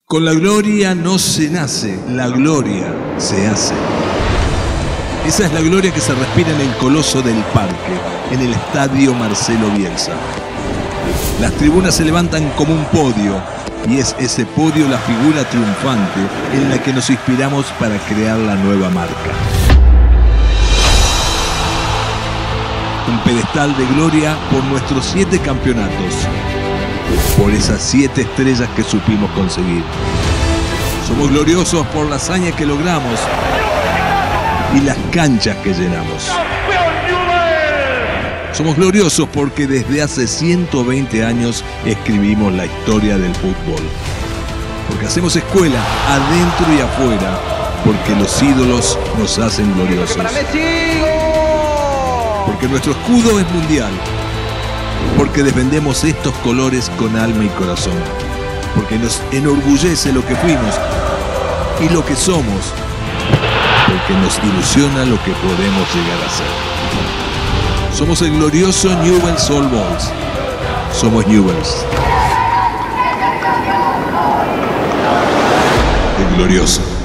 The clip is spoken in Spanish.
Con la gloria no se nace, la gloria se hace. Esa es la gloria que se respira en el Coloso del Parque, en el Estadio Marcelo Bielsa. Las tribunas se levantan como un podio, y es ese podio la figura triunfante en la que nos inspiramos para crear la nueva marca. Un pedestal de gloria por nuestros 7 campeonatos, por esas 7 estrellas que supimos conseguir. Somos gloriosos por la hazaña que logramos y las canchas que llenamos. Somos gloriosos porque desde hace 120 años escribimos la historia del fútbol. Porque hacemos escuela adentro y afuera, porque los ídolos nos hacen gloriosos. Porque nuestro escudo es mundial. Porque defendemos estos colores con alma y corazón. Porque nos enorgullece lo que fuimos y lo que somos. Porque nos ilusiona lo que podemos llegar a ser. Somos el glorioso Newell's Old Boys. Somos Newell's. El glorioso.